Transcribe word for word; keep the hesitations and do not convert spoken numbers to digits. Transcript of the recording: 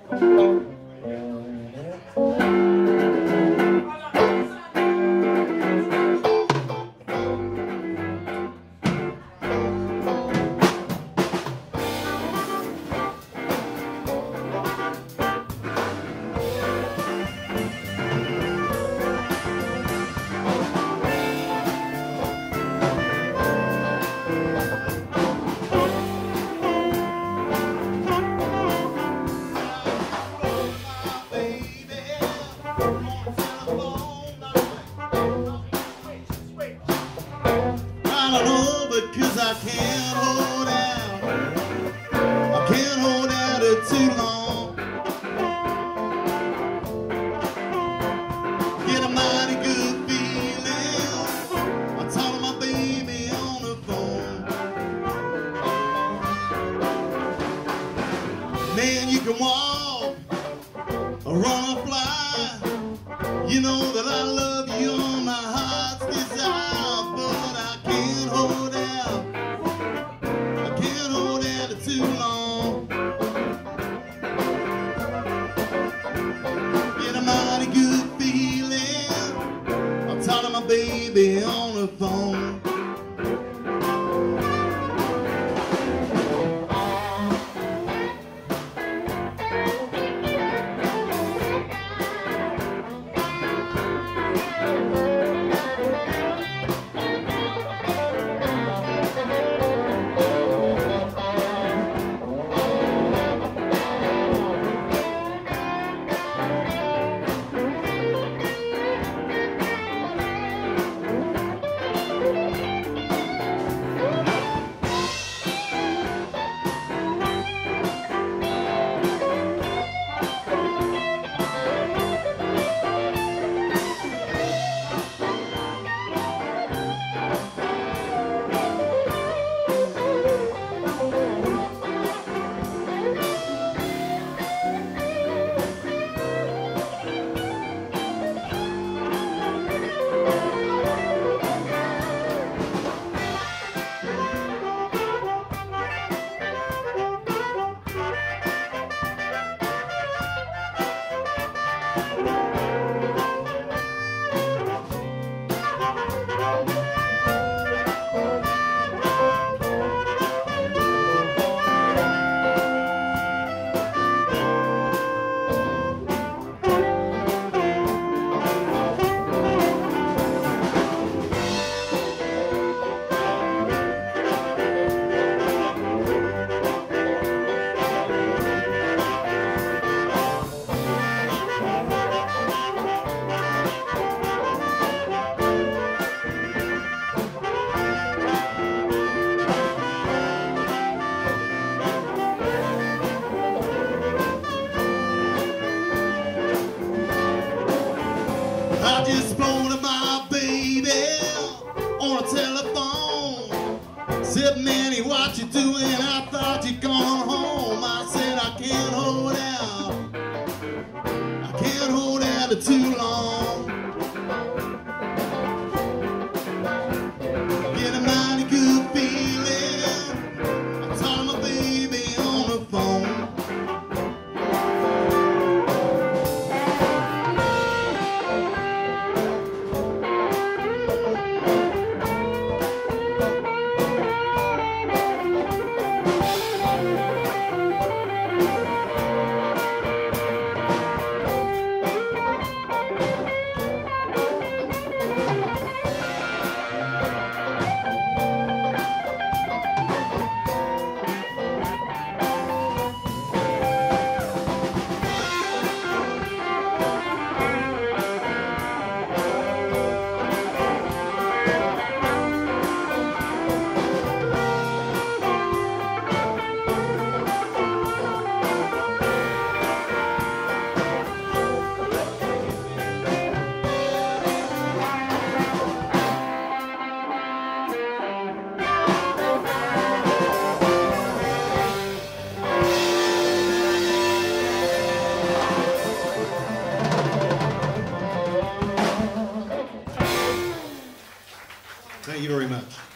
Cause I can't hold out, I can't hold out it too long. Get a mighty good feeling, I talk to my baby on the phone. Man, you can walk or run or fly, you know that I love you on my heart's desire, but I can't hold out too long. Get a mighty good feeling, I'm talking to my baby on the phone. I just phoned to my baby on a telephone. Said, Manny, what you doing? I thought you'd gone home. I said, I can't hold out, I can't hold out it too long. Get a mighty good feeling, I'm talking to my baby on the phone. Thank you very much.